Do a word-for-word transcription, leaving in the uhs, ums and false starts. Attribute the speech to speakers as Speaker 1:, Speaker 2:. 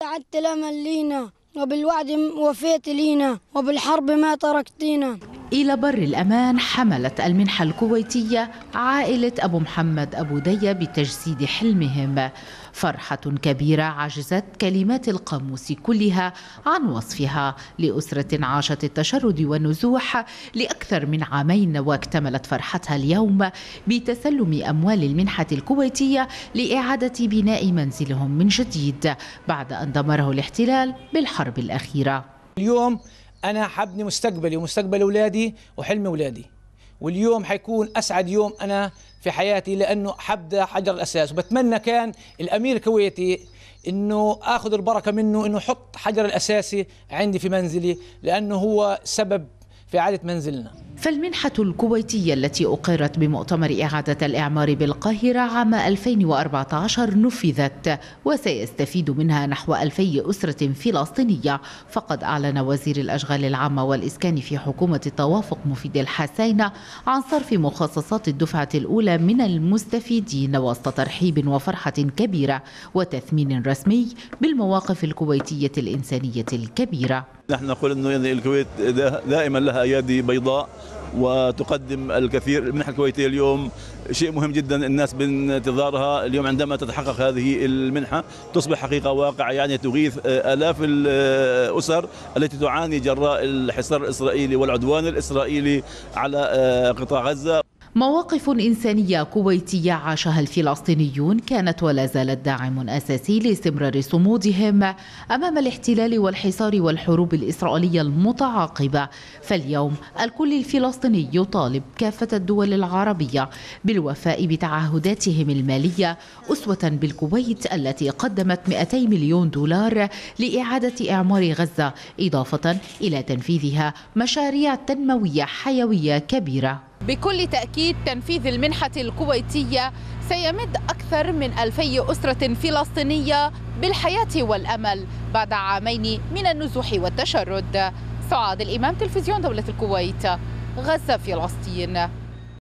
Speaker 1: وعدت الأمل لينا، وبالوعد وفيت لينا، وبالحرب ما تركتينا.
Speaker 2: إلى بر الأمان حملت المنحة الكويتية عائلة أبو محمد أبو دية بتجسيد حلمهم. فرحة كبيرة عجزت كلمات القاموس كلها عن وصفها لأسرة عاشت التشرد والنزوح لأكثر من عامين، واكتملت فرحتها اليوم بتسلم أموال المنحة الكويتية لإعادة بناء منزلهم من جديد بعد أن دمره الاحتلال بالحرب الأخيرة.
Speaker 3: اليوم أنا حبني مستقبلي ومستقبل أولادي وحلم أولادي، واليوم حيكون أسعد يوم أنا في حياتي لأنه حبدا حجر الأساس. وبتمنى كان الأمير الكويتي إنه آخذ البركة منه، إنه يحط حجر الأساسي عندي في منزلي، لأنه هو سبب في إعادة منزلنا.
Speaker 2: فالمنحة الكويتية التي أقرت بمؤتمر إعادة الإعمار بالقاهرة عام ألفين وأربعة عشر نفذت، وسيستفيد منها نحو ألفي أسرة فلسطينية. فقد أعلن وزير الأشغال العامة والإسكان في حكومة التوافق مفيد الحسين عن صرف مخصصات الدفعة الأولى من المستفيدين، وسط ترحيب وفرحة كبيرة وتثمين رسمي بالمواقف الكويتية الإنسانية الكبيرة.
Speaker 4: نحن نقول أنه الكويت دائما لها أيادي بيضاء وتقدم الكثير. المنحة الكويتية اليوم شيء مهم جدا، الناس بانتظارها. اليوم عندما تتحقق هذه المنحة تصبح حقيقة واقع، يعني تغيث آلاف الأسر التي تعاني جراء الحصار الإسرائيلي والعدوان الإسرائيلي على قطاع غزة.
Speaker 2: مواقف إنسانية كويتية عاشها الفلسطينيون كانت ولا زالت داعم أساسي لاستمرار صمودهم أمام الاحتلال والحصار والحروب الإسرائيلية المتعاقبة. فاليوم الكل الفلسطيني يطالب كافة الدول العربية بالوفاء بتعهداتهم المالية، أسوة بالكويت التي قدمت مئتي مليون دولار لإعادة إعمار غزة، إضافة إلى تنفيذها مشاريع تنموية حيوية كبيرة.
Speaker 5: بكل تأكيد تنفيذ المنحة الكويتية سيمد أكثر من ألفي أسرة فلسطينية بالحياة والأمل بعد عامين من النزوح والتشرد. سعاد الإمام، تلفزيون دولة الكويت، غزة، فلسطين.